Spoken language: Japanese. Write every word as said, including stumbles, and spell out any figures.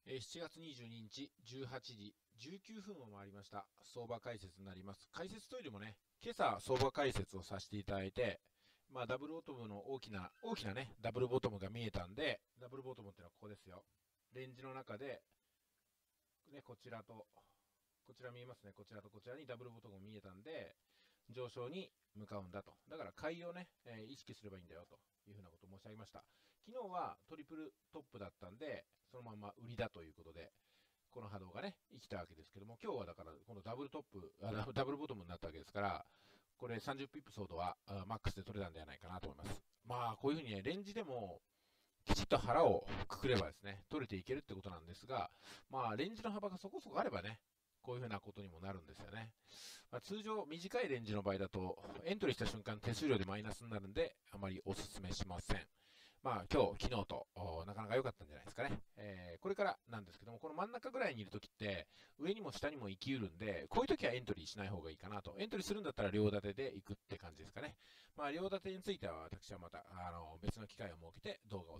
えーしちがつにじゅうににちじゅうはちじじゅうきゅうふんを回りました。相場解説になります。解説というよりもね、今朝相場解説をさせていただいて、まあ、ダブルボトムの大きな、大きなね、ダブルボトムが見えたんで、ダブルボトムっていうのはここですよ。レンジの中で、ね、こちらと、こちら見えますね。こちらとこちらにダブルボトムが見えたんで、上昇に向かうんだと。だから買いをね、えー意識すればいいんだよというふうなことを申し上げました。昨日はトリプルトップだったんで、そのまま売りだということで、この波動がね、生きたわけですけども、今日はだから、このダブルトップ、あダダブルボトムになったわけですから、これさんじゅうピップソードはあマックスで取れたんではないかなと思います。まあ、こういうふうにね、レンジでも、きちっと腹をくくればですね、取れていけるってことなんですが、まあ、レンジの幅がそこそこあればね、こういうふうなことにもなるんですよね。まあ、通常、短いレンジの場合だと、エントリーした瞬間手数料でマイナスになるんで、あまりお勧めしません。まあ、今日、昨日と、なかなか良かったんじゃないですかね。えー、これからなんですけども、この真ん中ぐらいにいるときって、上にも下にも行きうるんで、こういうときはエントリーしない方がいいかなと。エントリーするんだったら両立てで行くって感じですかね。まあ、両立てについては私はまた、あの、別の機会を設けて動画を